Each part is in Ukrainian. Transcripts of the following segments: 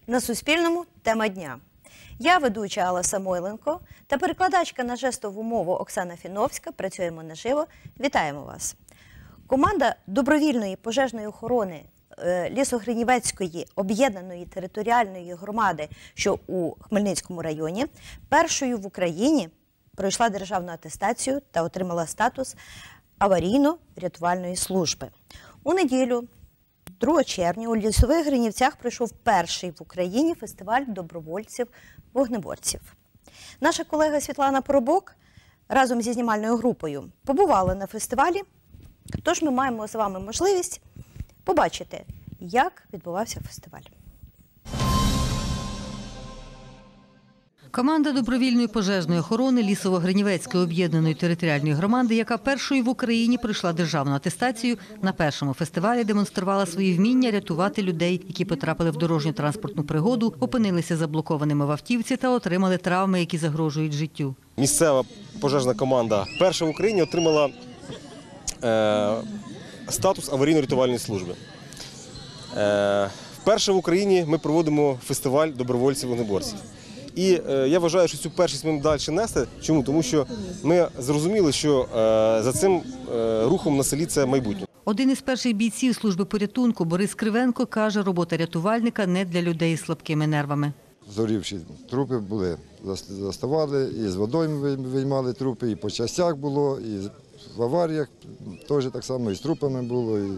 На Суспільному тема дня. Я ведуча Алла Самойленко та перекладачка на жестову мову Оксана Фіновська. Працюємо наживо. Вітаємо вас. Команда добровільної пожежної охорони Лісогринівецької об'єднаної територіальної громади, що у Хмельницькому районі, першою в Україні пройшла державну атестацію та отримала статус аварійно-рятувальної служби. У неділю, 2 червня, у Лісових Гринівцях пройшов перший в Україні фестиваль добровольців-вогнеборців. Наша колега Світлана Поробок разом зі знімальною групою побувала на фестивалі, тож ми маємо з вами можливість побачити, як відбувався фестиваль. Команда добровільної пожежної охорони Лісово-Гринівецької об'єднаної територіальної громади, яка першою в Україні пройшла державну атестацію, на першому фестивалі демонструвала свої вміння рятувати людей, які потрапили в дорожньо-транспортну пригоду, опинилися заблокованими в автівці та отримали травми, які загрожують життю. Місцева пожежна команда перша в Україні отримала статус аварійно-рятувальної служби. Вперше в Україні ми проводимо фестиваль добровольців-вогнеборців. І я вважаю, що цю першість ми далі нести. Чому? Тому що ми зрозуміли, що за цим рухом на селі це майбутнє. Один із перших бійців служби порятунку Борис Кривенко каже, робота рятувальника не для людей з слабкими нервами. Зорівші трупи були, заставали, і з водою виймали трупи, і по частях було, і в аваріях теж так само, і з трупами було. І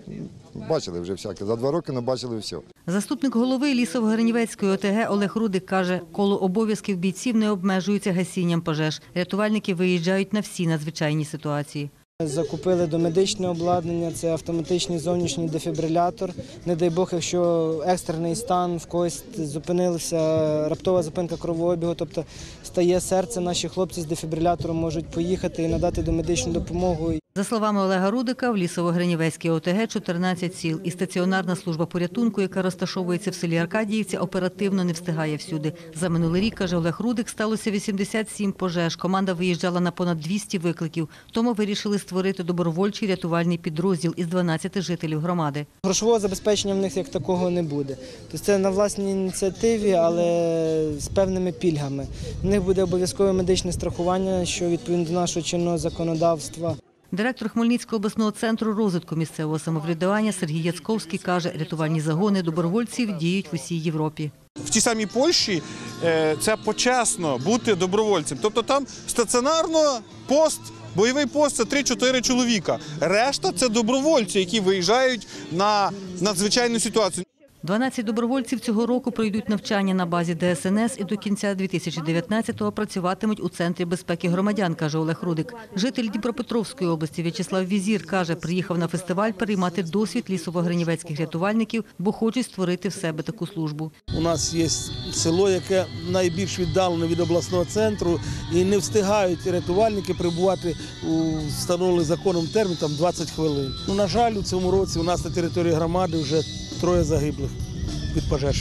бачили вже всяке. За 2 роки бачили все. Заступник голови Лісово-Гринівецької ОТГ Олег Рудик каже, коло обов'язків бійців не обмежуються гасінням пожеж. Рятувальники виїжджають на всі надзвичайні ситуації. Закупили домедичне обладнання, це автоматичний зовнішній дефібрилятор. Не дай Бог, якщо екстрений стан, в когось зупинилася раптова зупинка кровообігу, тобто стає серце, наші хлопці з дефібрилятором можуть поїхати і надати домедичну допомогу. За словами Олега Рудика, в Лісово-Гринівецькій ОТГ 14 сіл і стаціонарна служба порятунку, яка розташовується в селі Аркадіївці, оперативно не встигає всюди. За минулий рік, каже Олег Рудик, сталося 87 пожеж. Команда виїжджала на понад 200 викликів. Тому вирішили створити добровольчий рятувальний підрозділ із 12 жителів громади. Грошового забезпечення в них як такого не буде. Тобто це на власній ініціативі, але з певними пільгами. В них буде обов'язкове медичне страхування, що відповідно до нашого чинного законодавства. Директор Хмельницького обласного центру розвитку місцевого самоврядування Сергій Яцковський каже, рятувальні загони добровольців діють в усій Європі. В тій самій Польщі це почесно бути добровольцем. Тобто там стаціонарно бойовий пост – це 3-4 чоловіка. Решта – це добровольці, які виїжджають на надзвичайну ситуацію. 12 добровольців цього року пройдуть навчання на базі ДСНС і до кінця 2019-го працюватимуть у Центрі безпеки громадян, каже Олег Рудик. Житель Дніпропетровської області В'ячеслав Візір каже, приїхав на фестиваль переймати досвід лісово-гринівецьких рятувальників, бо хочуть створити в себе таку службу. У нас є село, яке найбільш віддалене від обласного центру, і не встигають рятувальники прибувати у встановлений законом термін, там 20 хвилин. На жаль, у цьому році у нас на території громади вже 3 загиблих від пожеж.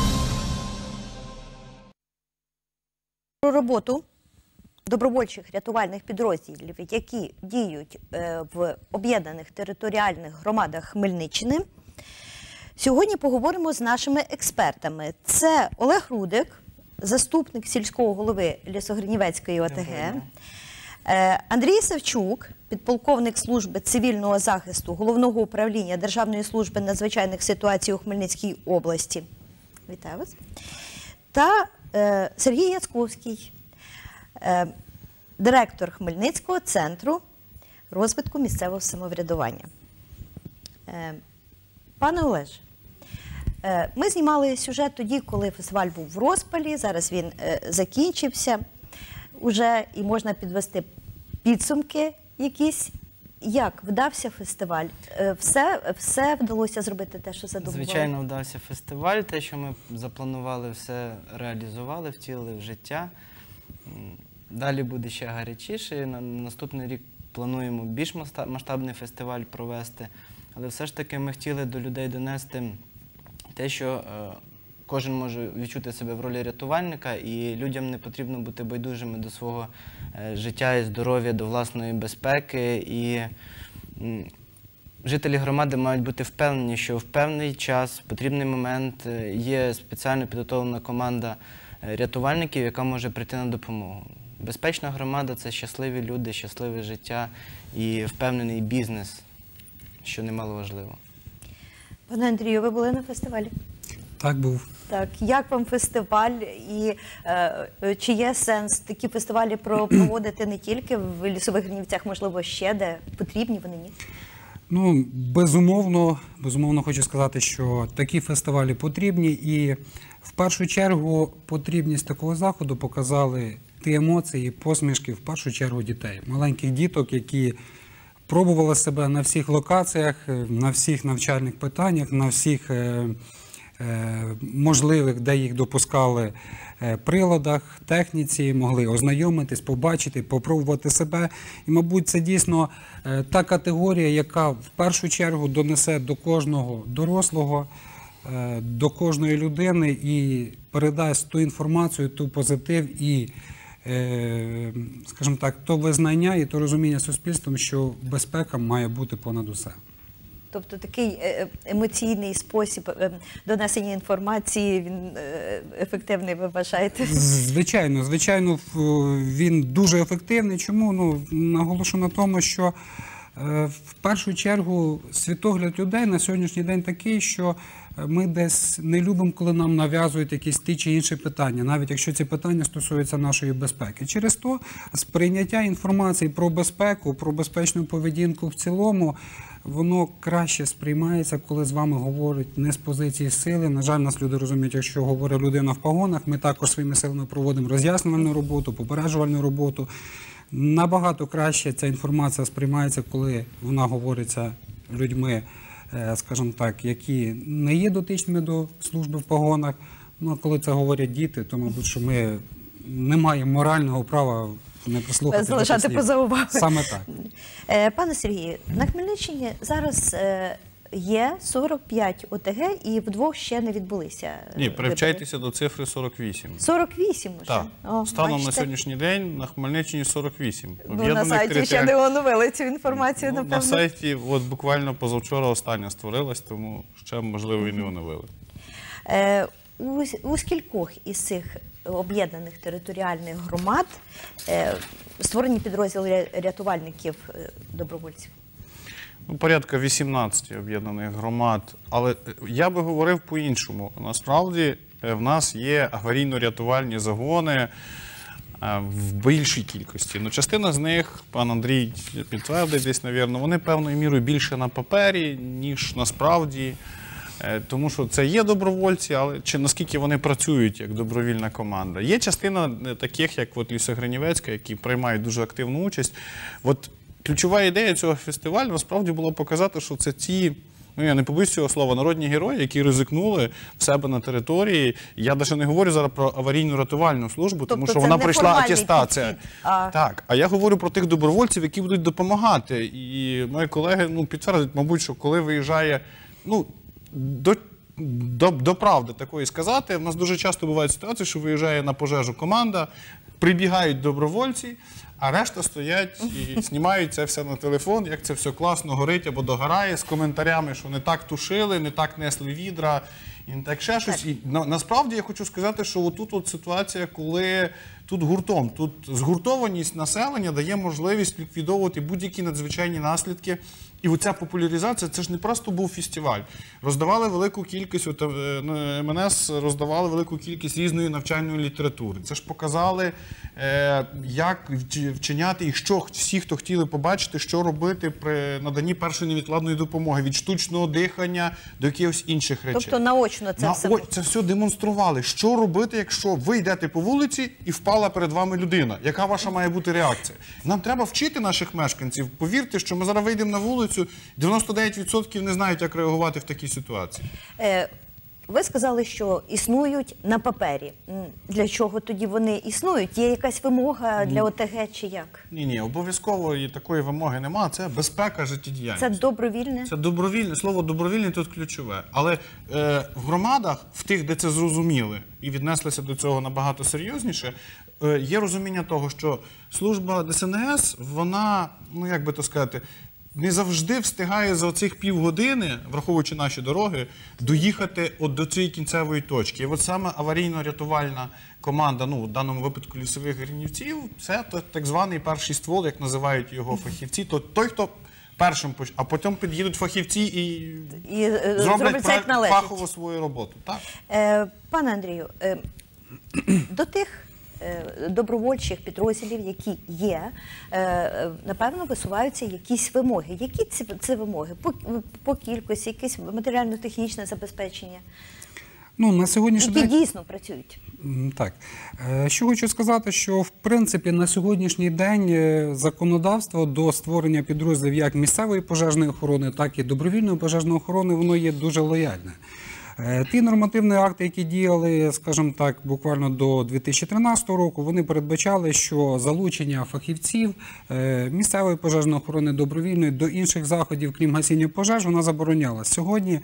Про роботу добровольчих рятувальних підрозділів, які діють в об'єднаних територіальних громадах Хмельниччини, сьогодні поговоримо з нашими експертами. Це Олег Рудик, заступник сільського голови Лісогринівецької ОТГ, Андрій Савчук, підполковник служби цивільного захисту Головного управління Державної служби надзвичайних ситуацій у Хмельницькій області. Вітаю вас. Та Сергій Яцковський, директор Хмельницького центру розвитку місцевого самоврядування. Пане Олеже, ми знімали сюжет тоді, коли фестиваль був в розпалі, зараз він закінчився уже і можна підвести підсумки якісь. Як вдався фестиваль? Все вдалося зробити те, що задумували? Звичайно, вдався фестиваль. Те, що ми запланували, все реалізували, втілили в життя. Далі буде ще гарячіше. На наступний рік плануємо більш масштабний фестиваль провести. Але все ж таки ми хотіли до людей донести те, що кожен може відчути себе в ролі рятувальника, і людям не потрібно бути байдужими до свого життя і здоров'я, до власної безпеки. І жителі громади мають бути впевнені, що в певний час, в потрібний момент є спеціально підготовлена команда рятувальників, яка може прийти на допомогу. Безпечна громада – це щасливі люди, щасливе життя і впевнений бізнес, що немало важливо. Пане Андрію, ви були на фестивалі? Так, був. Так, як вам фестиваль і чи є сенс такі фестивалі проводити не тільки в Лісових Гринівцях, можливо, ще де? Потрібні вони, ні? Ну, безумовно хочу сказати, що такі фестивалі потрібні, і в першу чергу потрібність такого заходу показали ті емоції, посмішки, в першу чергу дітей. Маленьких діток, які пробували себе на всіх локаціях, на всіх навчальних питаннях, на всіх можливих, де їх допускали приладах, техніці, могли ознайомитись, побачити, попробувати себе. І, мабуть, це дійсно та категорія, яка в першу чергу донесе до кожного дорослого, до кожної людини і передасть ту інформацію, ту позитив і, скажімо так, то визнання і то розуміння суспільством, що безпека має бути понад усе. Тобто такий емоційний спосіб донесення інформації, він ефективний, ви вважаєте? Звичайно, він дуже ефективний. Чому? Ну, наголошу на тому, що в першу чергу світогляд людей на сьогоднішній день такий, що ми десь не любимо, коли нам нав'язують якісь ті чи інші питання, навіть якщо ці питання стосуються нашої безпеки. Через то сприйняття інформації про безпеку, про безпечну поведінку в цілому, воно краще сприймається, коли з вами говорять не з позиції сили. На жаль, нас люди розуміють, якщо говорить людина в погонах, ми також своїми силами проводимо роз'яснювальну роботу, попереджувальну роботу. Набагато краще ця інформація сприймається, коли вона говориться людьми, скажімо так, які не є дотичними до служби в погонах. Ну, а коли це говорять діти, то, мабуть, що ми не маємо морального права не прислухати. Залишати поза увагою. Саме так. Пане Сергію, на Хмельниччині зараз є 45 ОТГ і вдвох ще не відбулися. Ні, привчайтеся до цифри 48. 48 вже? Так. О, Станом бачите? на сьогоднішній день на Хмельниччині 48. Ну, на сайті ще не оновили цю інформацію, На напевно. сайті от буквально позавчора остання створилась, тому ще, можливо, і не оновили. У скількох із цих об'єднаних територіальних громад створені підрозділи рятувальників-добровольців? Ну, порядка 18 об'єднаних громад. Але я би говорив по-іншому. Насправді, в нас є аварійно-рятувальні загони в більшій кількості. Ну, частина з них, пан Андрій підтвердить десь, мабуть, вони певною мірою більше на папері, ніж насправді. Тому що це є добровольці, але чи наскільки вони працюють як добровільна команда. Є частина таких, як от Лісогринівецька, які приймають дуже активну участь. От ключова ідея цього фестивалю насправді була показати, що це ті, ну я не побоюсь цього слова, народні герої, які ризикнули в себе на території. Я навіть не говорю зараз про аварійну рятувальну службу, тому що вона пройшла атестацію. Так, а я говорю про тих добровольців, які будуть допомагати. І мої колеги підтвердять, мабуть, що коли виїжджає, до правди такої сказати, в нас дуже часто бувають ситуації, що виїжджає на пожежу команда, прибігають добровольці, а решта стоять і знімають це все на телефон, як це все класно горить або догорає, з коментарями, що не так тушили, не так несли відра, і не так ще щось. І насправді я хочу сказати, що отут от ситуація, коли тут гуртом, тут згуртованість населення дає можливість ліквідовувати будь-які надзвичайні наслідки. І оця популяризація, це ж не просто був фестиваль. Роздавали велику кількість, МНС роздавали велику кількість різної навчальної літератури. Це ж показали, як вчиняти і що всі, хто хотіли побачити, що робити при наданні першої невідкладної допомоги, від штучного дихання до якихось інших речей. Тобто наочно це все? Це все демонстрували. Що робити, якщо ви йдете по вулиці і впала перед вами людина? Яка ваша має бути реакція? Нам треба вчити наших мешканців. Повірте, що ми зараз вийдемо на вулицю, 99% не знають, як реагувати в такій ситуації. Ви сказали, що існують на папері. Для чого тоді вони існують? Є якась вимога для ОТГ чи як? Ні, обов'язково такої вимоги немає. Це безпека життєдіяльності. Це добровільне? Це добровільне. Слово добровільне тут ключове. Але в громадах, в тих, де це зрозуміли і віднеслися до цього набагато серйозніше, є розуміння того, що служба ДСНС, вона, як би то сказати, не завжди встигає за оцих півгодини, враховуючи наші дороги, доїхати от до цієї кінцевої точки. І от саме аварійно-рятувальна команда, ну, в даному випадку лісових гринівців, це так званий перший ствол, як називають його фахівці. То той, хто першим, а потім під'їдуть фахівці і зроблять це як належить. фахово свою роботу. Так? Пане Андрію, до тих добровольчих підрозділів, які є, напевно, висуваються якісь вимоги. Які це вимоги? По кількості, якесь матеріально-технічне забезпечення? Ну, на сьогоднішній Які день... дійсно працюють? Так. Що хочу сказати, що в принципі на сьогоднішній день законодавство до створення підрозділів як місцевої пожежної охорони, так і добровільної пожежної охорони, воно є дуже лояльне. Ті нормативні акти, які діяли, скажімо так, буквально до 2013 року, вони передбачали, що залучення фахівців місцевої пожежної охорони добровільної до інших заходів, крім гасіння пожеж, вона заборонялася. Сьогодні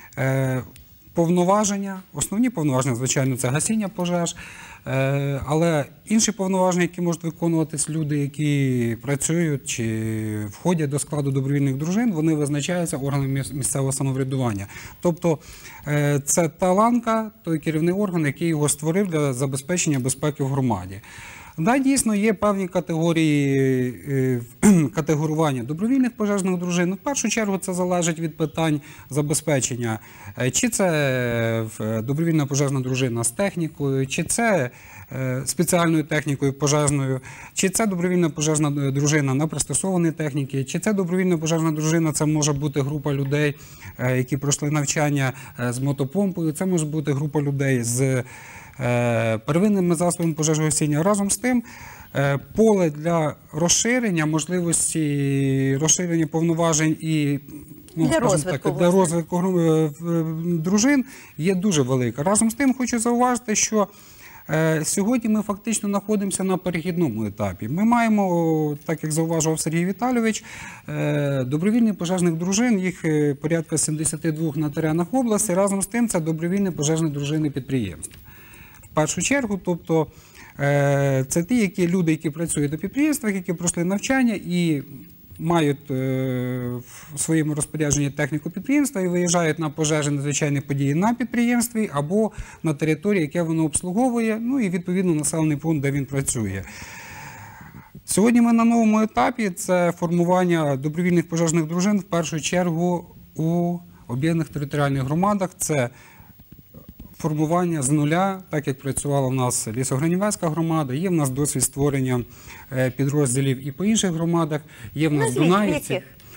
повноваження, основні повноваження, звичайно, це гасіння пожеж, але інші повноваження, які можуть виконуватись люди, які працюють чи входять до складу добровільних дружин, вони визначаються органами місцевого самоврядування. Тобто це та ланка, той керівний орган, який його створив для забезпечення безпеки в громаді. Да, дійсно, є певні категорії категорування добровільних пожежних дружин. В першу чергу це залежить від питань забезпечення. Чи це добровільна пожежна дружина з технікою, чи це спеціальною технікою пожежною, чи це добровільна пожежна дружина на пристосованій техніці, чи це добровільна пожежна дружина, це може бути група людей, які пройшли навчання з мотопомпою, це може бути група людей з первинними засобами пожежогасіння. Разом з тим, поле для розширення, можливості розширення повноважень і для розвитку дружин є дуже велика. Разом з тим, хочу зауважити, що сьогодні ми фактично знаходимося на перехідному етапі. Ми маємо, так як зауважував Сергій Віталійович, добровільних пожежних дружин, їх порядка 72 на теренах області. Разом з тим, це добровільні пожежні дружини підприємств. В першу чергу, тобто, це ті люди, які працюють на підприємствах, які пройшли навчання і мають в своєму розпорядженні техніку підприємства і виїжджають на пожежі, надзвичайні події на підприємстві або на території, яке воно обслуговує, ну і відповідно населений пункт, де він працює. Сьогодні ми на новому етапі, це формування добровільних пожежних дружин, в першу чергу у об'єднаних територіальних громадах, це формування з нуля, так як працювала в нас Лісогринівецька громада, є в нас досвід створення підрозділів і по інших громадах, є в нас Дунаївці.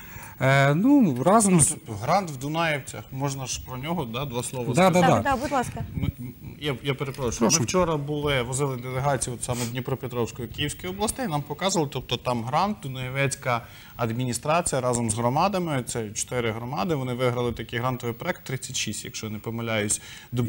Ну, разом з... Грант в Дунаївцях, можна ж про нього, два слова сказати? Так, будь ласка. Я перепрошую, ми вчора возили делегацію саме Дніпропетровської, Київської областей, нам показували, тобто там грант, Дунаєвецька адміністрація разом з громадами, це 4 громади, вони виграли такий грантовий проект, 36, якщо не помиляюсь,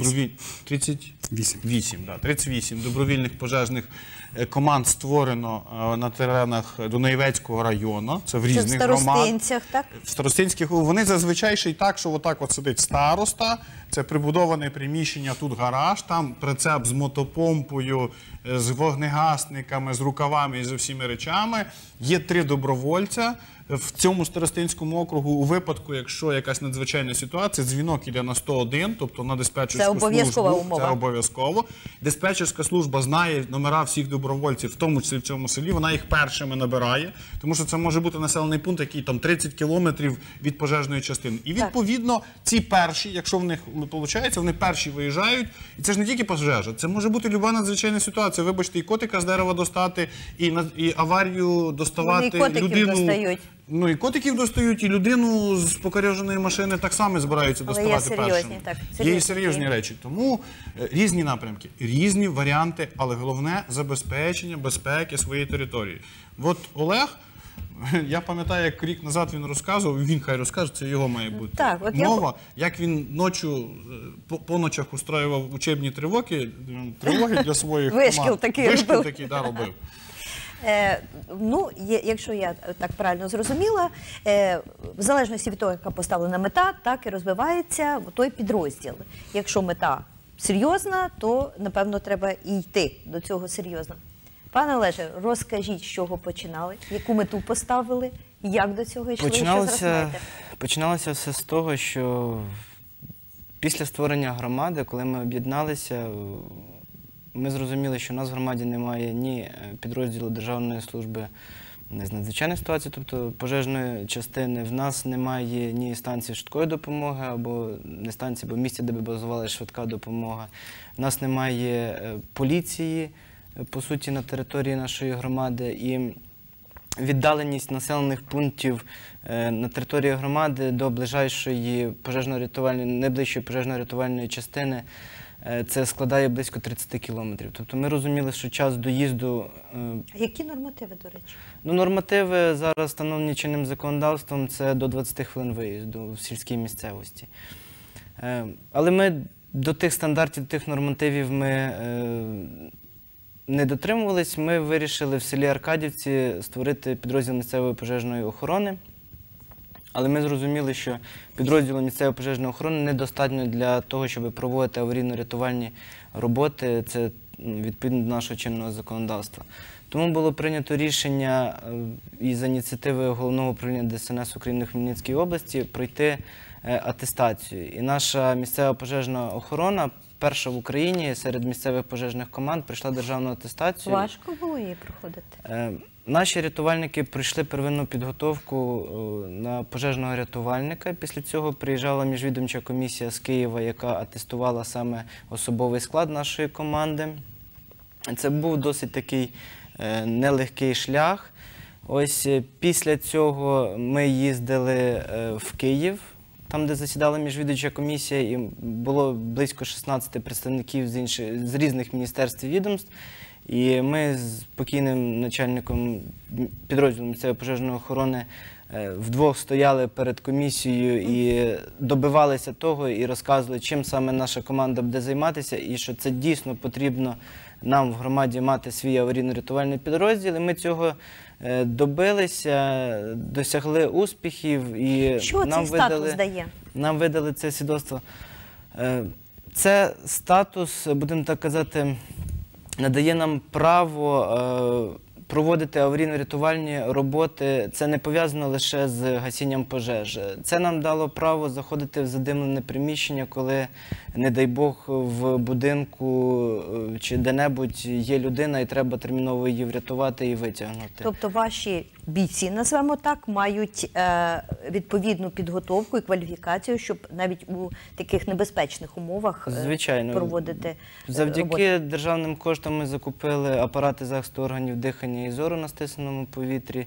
38 добровільних пожежних команд створено на теренах Дунаєвецького району, це в різних громадах. Це в Старостинцях, так? В Старостинських, вони зазвичай ще й так, що отак от сидить староста, це прибудоване приміщення, тут гараж, там прицеп з мотопомпою, з вогнегасниками, з рукавами і з усіма речами. Є 3 добровольця. В цьому Старостинському округу у випадку, якщо якась надзвичайна ситуація, дзвінок іде на 101, тобто на диспетчерську службу. Це обов'язкова умова. Це обов'язково. Диспетчерська служба знає номера всіх добровольців, в тому числі в цьому селі, вона їх першими набирає, тому що це може бути населений пункт, який там 30 кілометрів від пожежної частини. І відповідно ці перші, якщо в них виходить, вони перші виїжджають, і це ж не тільки пожежа, це може бути люба надзвичайна ситуація. Вибачте, і котика з дерева достати, і аварію доставати, вони і людину... достають. Ну і котиків достають, і людину з покореженої машини так само збираються доставати першими. Є і серйозні речі. Тому різні напрямки, різні варіанти, але головне – забезпечення безпеки своєї території. От Олег, я пам'ятаю, як рік назад він розказував, він хай розкаже, це його має бути мова, як він по ночах устроював учебні тривоги для своїх команд. Вишкіл такий робив. Ну, якщо я так правильно зрозуміла, в залежності від того, яка поставлена мета, так і розвивається той підрозділ. Якщо мета серйозна, то, напевно, треба і йти до цього серйозно. Пане Олеже, розкажіть, з чого починали, яку мету поставили Як до цього йшли? Що зараз маєте? Починалося все з того, що після створення громади, коли ми об'єдналися, ми зрозуміли, що в нас в громаді немає ні підрозділу Державної служби з надзвичайних ситуацій, тобто пожежної частини, в нас немає ні станції швидкої допомоги, або не станції, або місця, де би базувалася швидка допомога. В нас немає поліції, по суті, на території нашої громади. І віддаленість населених пунктів на території громади до ближайшої найближчої пожежно-рятувальної частини це складає близько 30 кілометрів. Тобто ми розуміли, що час доїзду... Які нормативи, до речі? Ну, нормативи зараз встановлені чинним законодавством, це до 20 хвилин виїзду в сільській місцевості. Але ми до тих стандартів, до тих нормативів ми не дотримувались. Ми вирішили в селі Аркадівці створити підрозділ місцевої пожежної охорони. Але ми зрозуміли, що підрозділу місцевої пожежної охорони недостатньо для того, щоб проводити аварійно-рятувальні роботи. Це відповідно до нашого чинного законодавства. Тому було прийнято рішення із ініціативи Головного управління ДСНС України в Хмельницькій області пройти атестацію. І наша місцева пожежна охорона перша в Україні серед місцевих пожежних команд пройшла державну атестацію. Важко було її проходити? Наші рятувальники пройшли первинну підготовку на пожежного рятувальника. Після цього приїжджала міжвідомча комісія з Києва, яка атестувала саме особовий склад нашої команди. Це був досить такий нелегкий шлях. Ось після цього ми їздили в Київ, там, де засідала міжвідомча комісія, і було близько 16 представників з різних міністерств і відомств. І ми з покійним начальником підрозділу місцевої пожежної охорони вдвох стояли перед комісією і добивалися того, і розказували, чим саме наша команда буде займатися, і що це дійсно потрібно нам в громаді мати свій аварійно-рятувальний підрозділ. І ми цього добилися, досягли успіхів. І що цей статус дає? Нам видали це свідоцтво. Це статус, будемо так казати, надає нам право проводити аварійно-рятувальні роботи. Це не пов'язано лише з гасінням пожеж. Це нам дало право заходити в задимлене приміщення, коли, не дай Бог, в будинку чи де-небудь є людина і треба терміново її врятувати і витягнути. Тобто ваші бійці, назвемо так, мають відповідну підготовку і кваліфікацію, щоб навіть у таких небезпечних умовах проводити Завдяки роботи. державним коштам ми закупили апарати захисту органів дихання і зору на стисненому повітрі.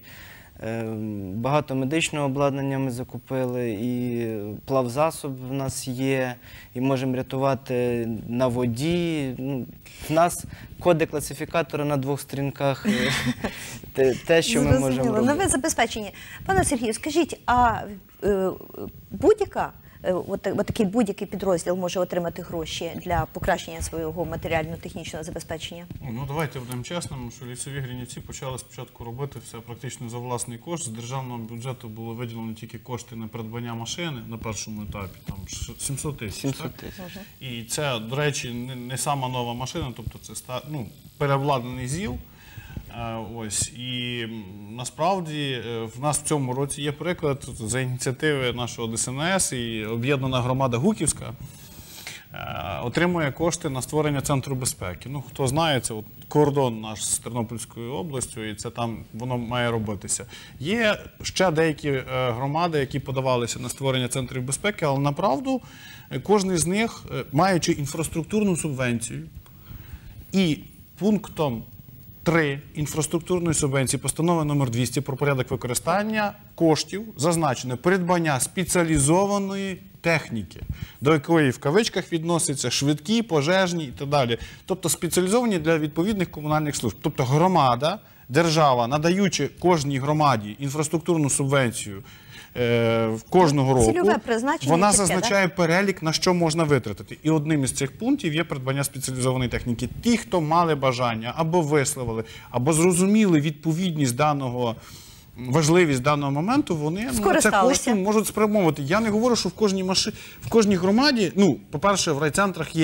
Багато медичного обладнання ми закупили, і плавзасоб в нас є, і можемо рятувати на воді. В нас коди класифікатора на 2 сторінках, те, що ми можемо робити. Ну, ви забезпечені. Пане Сергію, скажіть, а такий будь-який підрозділ може отримати гроші для покращення свого матеріально-технічного забезпечення? Ну, давайте будемо чесними, що лісові Гринівці почали спочатку робити все практично за власний кошт. З державного бюджету було виділено тільки кошти на придбання машини на першому етапі, там 700 тисяч. 700 тисяч. І це, до речі, не сама нова машина, тобто це переобладнаний ЗІЛ. Ось, і насправді в нас в цьому році є приклад за ініціативи нашого ДСНС, і об'єднана громада Гуківська отримує кошти на створення центру безпеки. Ну, хто знає, це кордон наш з Тернопільською областю, і це там воно має робитися. Є ще деякі громади, які подавалися на створення центрів безпеки, але направду кожен з них, маючи інфраструктурну субвенцію і пунктом 3 інфраструктурної субвенції постанови номер 200 про порядок використання коштів зазначено придбання спеціалізованої техніки, до якої в кавичках відносяться швидкі, пожежні і так далі. Тобто спеціалізовані для відповідних комунальних служб. Тобто громада, держава, надаючи кожній громаді інфраструктурну субвенцію кожного року, вона зазначає перелік, на що можна витратити. І одним із цих пунктів є придбання спеціалізованої техніки. Ті, хто мали бажання, або висловили, або зрозуміли відповідність даного, важливість даного моменту, вони це кошти можуть спрямовувати. Я не говорю, що в кожній громаді, по-перше, в райцентрах є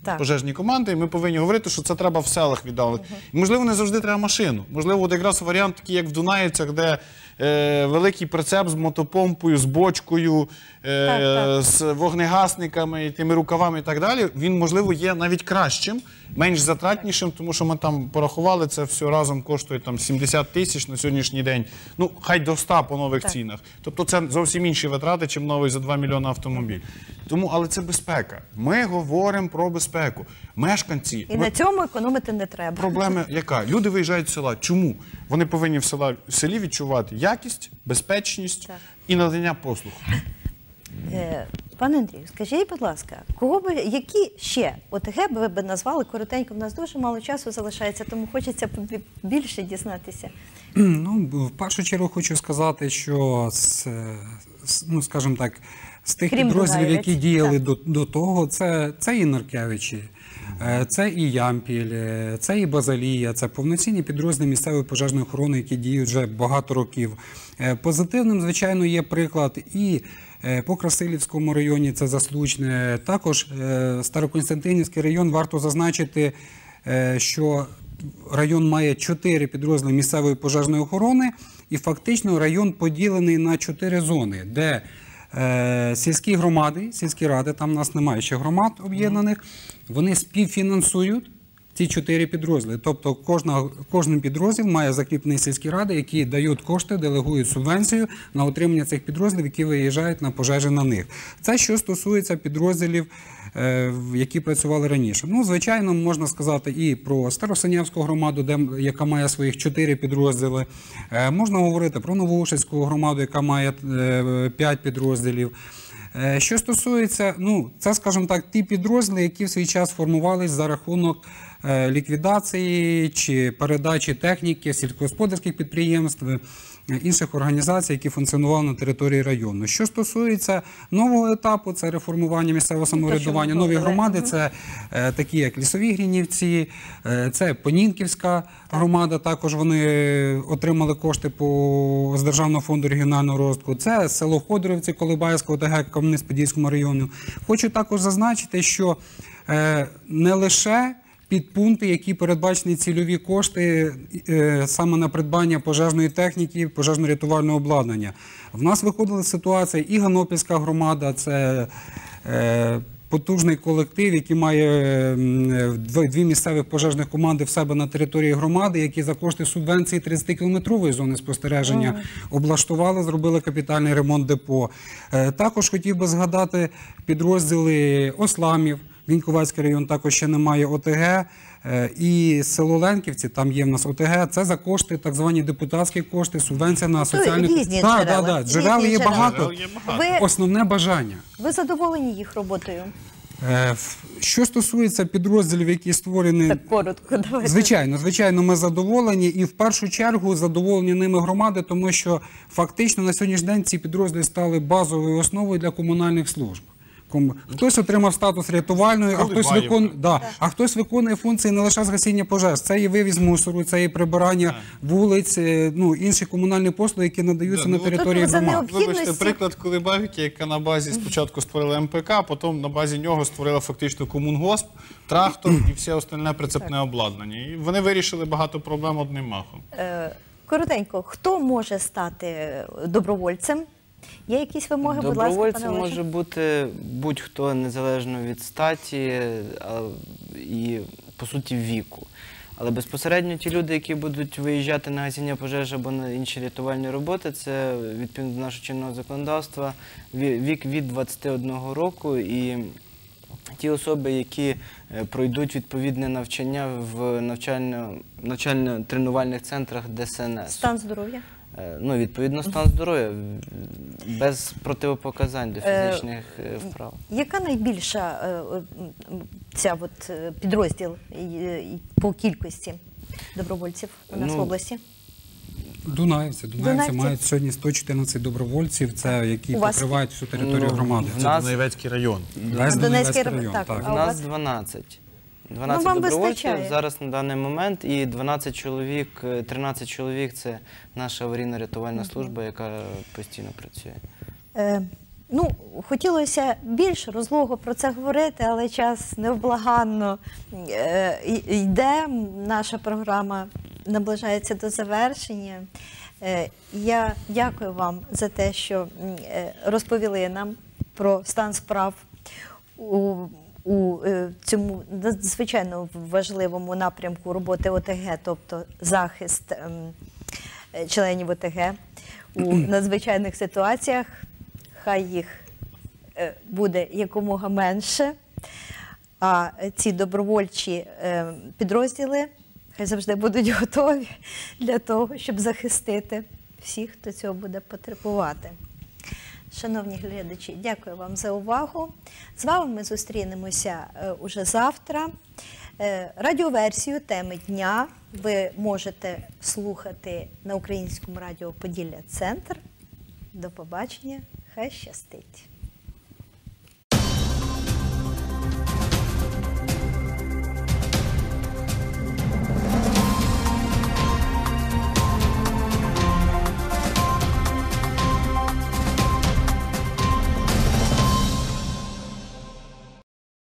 Так. пожежні команди, і ми повинні говорити, що це треба в селах віддалити. І, можливо, не завжди треба машину. Можливо, от якраз варіант такий, як в Дунаївцях, де великий прицеп з мотопомпою, з бочкою, з вогнегасниками, тими рукавами і так далі, він, можливо, є навіть кращим, менш затратнішим, тому що ми там порахували, це все разом коштує там 70 тисяч на сьогоднішній день. Ну, хай до 100 по нових цінах. Тобто це зовсім інші витрати, чим новий за 2 мільйони автомобіль. Тому, але це безпека. Ми говоримо про безпеку. Мешканці... І на цьому економити не треба. Проблема яка? Люди виїжджають з села. Чому? Вони повинні в селі відчувати якість, безпечність і надання послуг. Пане Андрію, скажіть, будь ласка, які ще ОТГ ви б назвали коротенько? У нас дуже мало часу залишається, тому хочеться більше дізнатися. Ну, в першу чергу хочу сказати, що скажімо так, з тих підрозділів, які діяли до того, це і Наркевичі, це і Ямпіль, це і Базалія, це повноцінні підрозділи місцевої пожежної охорони, які діють вже багато років. Позитивним, звичайно, є приклад і по Красилівському районі, це Заслучне. Також Староконстантинівський район, варто зазначити, що район має 4 підрозділи місцевої пожежної охорони, і фактично район поділений на 4 зони, де сільські громади, сільські ради, там у нас немає ще громад об'єднаних, вони співфінансують ці 4 підрозділи. Тобто кожен підрозділ має закріплені сільські ради, які дають кошти, делегують субвенцію на утримання цих підрозділів, які виїжджають на пожежі на них. Це що стосується підрозділів, які працювали раніше. Ну, звичайно, можна сказати і про Старосинявську громаду, яка має своїх 4 підрозділи. Можна говорити про Новоушицьку громаду, яка має 5 підрозділів. Що стосується, це, скажімо так, ті підрозділи, які в свій час формувались за рахунок ліквідації чи передачі техніки сільськогосподарських підприємств, інших організацій, які функціонували на території району. Що стосується нового етапу, це реформування місцевого самоврядування, нові громади, це такі, як Лісові Гринівці, це Понінківська громада, також вони отримали кошти з Державного фонду регіонального розвитку, це село Ходорівці, Колибаївського ОТГ, Кам'янець-Подільському району. Хочу також зазначити, що не лише підпункти, які передбачені цільові кошти саме на придбання пожежної техніки, пожежно-рятувального обладнання. В нас виходила ситуація і Ганопільська громада, це потужний колектив, який має 2 місцевих пожежних команди в себе на території громади, які за кошти субвенції 30-кілометрової зони спостереження облаштували, зробили капітальний ремонт депо. Також хотів би згадати підрозділи Осламів, Віньковецький район також ще немає ОТГ, і село Ленківці, там є в нас ОТГ, це за кошти, так звані депутатські кошти, субвенція на соціальні... Різні джерела. Так, джерел є багато. Основне бажання. Ви задоволені їх роботою? Що стосується підрозділів, які створені... Так коротко, давайте. Звичайно, ми задоволені, і в першу чергу задоволені ними громади, тому що фактично на сьогоднішній день ці підрозділи стали базовою основою для комунальних служб. Хтось отримав статус рятувальної, а хтось виконує функції не лише з гасіння пожеж. Це і вивіз мусору, це і прибирання вулиць, інші комунальні послуги, які надаються на території громад. Вибачте, приклад Колибавки, яка на базі спочатку створила МПК, потім на базі нього створила фактично комунгосп, трактор і все остальне прицепне обладнання. І вони вирішили багато проблем одним махом. Коротенько, хто може стати добровольцем? Є якісь вимоги, будь ласка, пане Олеже? Добровольцем може бути будь-хто незалежно від статі і, по суті, віку. Але безпосередньо ті люди, які будуть виїжджати на гасіння пожеж або на інші рятувальні роботи, це, відповідно до нашого чинного законодавства, вік від 21 року, і ті особи, які пройдуть відповідне навчання в навчально-тренувальних центрах ДСНС. Стан здоров'я? Відповідно, стан здоров'я, без противопоказань до фізичних вправ. Яка найбільша підрозділ по кількості добровольців у нас в області? Дунаївці мають сьогодні 114 добровольців, які покривають всю територію громади. Це Донецький район. Донецький район, так. У нас 12. 12 добровольців зараз на даний момент, і 13 чоловік – це наша аварійно-рятувальна служба, яка постійно працює. Ну, хотілося більш розлого про це говорити, але час невблаганно йде. Наша програма наближається до завершення. Я дякую вам за те, що розповіли нам про стан справ у цьому надзвичайно важливому напрямку роботи ОТГ, тобто захист членів ОТГ у надзвичайних ситуаціях. Хай їх буде якомога менше, а ці добровольчі підрозділи хай завжди будуть готові для того, щоб захистити всіх, хто цього буде потребувати. Шановні глядачі, дякую вам за увагу. З вами ми зустрінемося уже завтра. Радіоверсію теми дня ви можете слухати на українському радіо Поділля Центр. До побачення, хай щастить!